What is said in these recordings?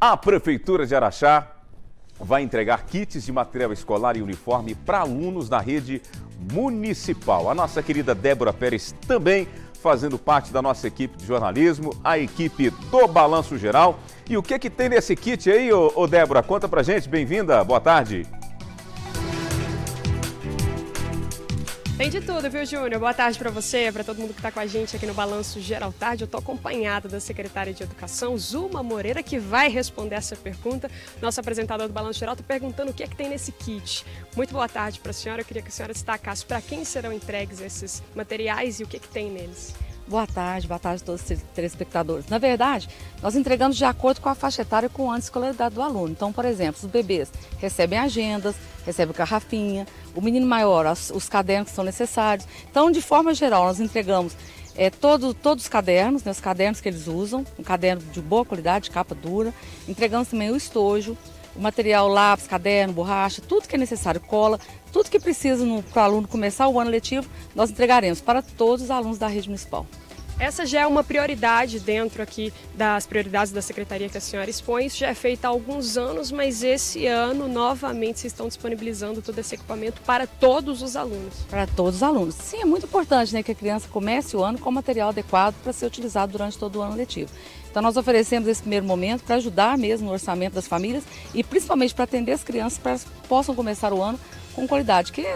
A Prefeitura de Araxá vai entregar kits de material escolar e uniforme para alunos da rede municipal. A nossa querida Débora Pérez também fazendo parte da nossa equipe de jornalismo, a equipe do Balanço Geral. E o que tem nesse kit aí, ô Débora? Conta pra gente, bem-vinda, boa tarde. Tem de tudo, viu, Júnior? Boa tarde para você, para todo mundo que está com a gente aqui no Balanço Geral Tarde. Eu estou acompanhada da secretária de Educação, Zuma Moreira, que vai responder essa pergunta. Nossa apresentadora do Balanço Geral está perguntando o que é que tem nesse kit. Muito boa tarde para a senhora. Eu queria que a senhora destacasse para quem serão entregues esses materiais e o que tem neles. Boa tarde a todos os telespectadores. Na verdade, nós entregamos de acordo com a faixa etária e com o ano de escolaridade do aluno. Então, por exemplo, os bebês recebem agendas, recebem garrafinha, o menino maior, os cadernos que são necessários. Então, de forma geral, nós entregamos todos os cadernos, né, os cadernos que eles usam, um caderno de boa qualidade, capa dura. Entregamos também o estojo, o material lápis, caderno, borracha, tudo que é necessário, cola, tudo que precisa para o aluno começar o ano letivo, nós entregaremos para todos os alunos da rede municipal. Essa já é uma prioridade dentro aqui das prioridades da secretaria que a senhora expõe. Isso já é feito há alguns anos, mas esse ano, novamente, vocês estão disponibilizando todo esse equipamento para todos os alunos. Para todos os alunos. Sim, é muito importante, né, que a criança comece o ano com material adequado para ser utilizado durante todo o ano letivo. Então nós oferecemos esse primeiro momento para ajudar mesmo no orçamento das famílias e principalmente para atender as crianças para que elas possam começar o ano com qualidade, que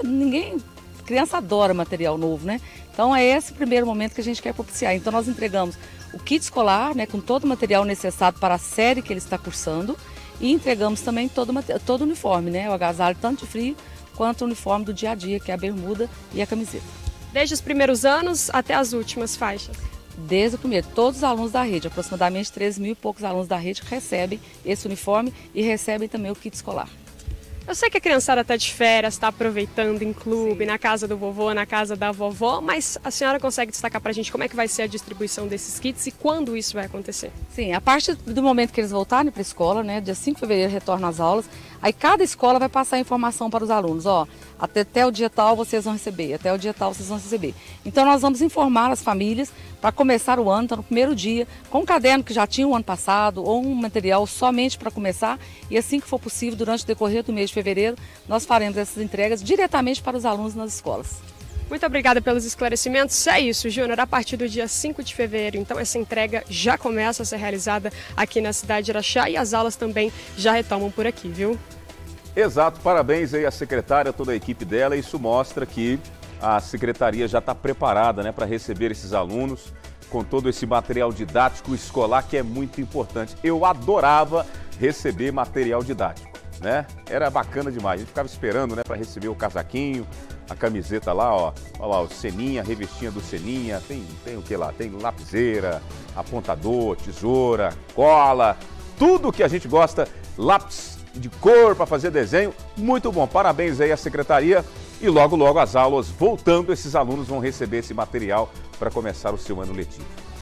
criança adora material novo, né? Então é esse primeiro momento que a gente quer propiciar. Então nós entregamos o kit escolar, né, com todo o material necessário para a série que ele está cursando e entregamos também todo o uniforme, né, o agasalho tanto de frio quanto o uniforme do dia a dia, que é a bermuda e a camiseta. Desde os primeiros anos até as últimas faixas? Desde o primeiro, todos os alunos da rede, aproximadamente 13 mil e poucos alunos da rede recebem esse uniforme e recebem também o kit escolar. Eu sei que a criançada está de férias, está aproveitando em clube, na casa do vovô, na casa da vovó, mas a senhora consegue destacar para a gente como é que vai ser a distribuição desses kits e quando isso vai acontecer? Sim, a partir do momento que eles voltarem para a escola, né, dia 5 de fevereiro retornam às aulas, aí cada escola vai passar a informação para os alunos, ó, até o dia tal vocês vão receber, até o dia tal vocês vão receber. Então nós vamos informar as famílias para começar o ano, então no primeiro dia, com um caderno que já tinha o ano passado ou um material somente para começar e assim que for possível, durante o decorrer do mês de fevereiro, nós faremos essas entregas diretamente para os alunos nas escolas. Muito obrigada pelos esclarecimentos. É isso, Júnior. A partir do dia 5 de fevereiro, então, essa entrega já começa a ser realizada aqui na cidade de Araxá e as aulas também já retomam por aqui, viu? Exato, parabéns aí à secretária, toda a equipe dela. Isso mostra que a secretaria já está preparada, né, para receber esses alunos com todo esse material didático escolar que é muito importante. Eu adorava receber material didático, né? Era bacana demais. A gente ficava esperando, né, para receber o casaquinho, a camiseta lá, ó. Olha lá, o Seninha, a revistinha do Seninha. Tem o que lá? Tem lapiseira, apontador, tesoura, cola, tudo que a gente gosta, lápis de cor para fazer desenho. Muito bom, parabéns aí à secretaria. E logo as aulas voltando, esses alunos vão receber esse material para começar o seu ano letivo.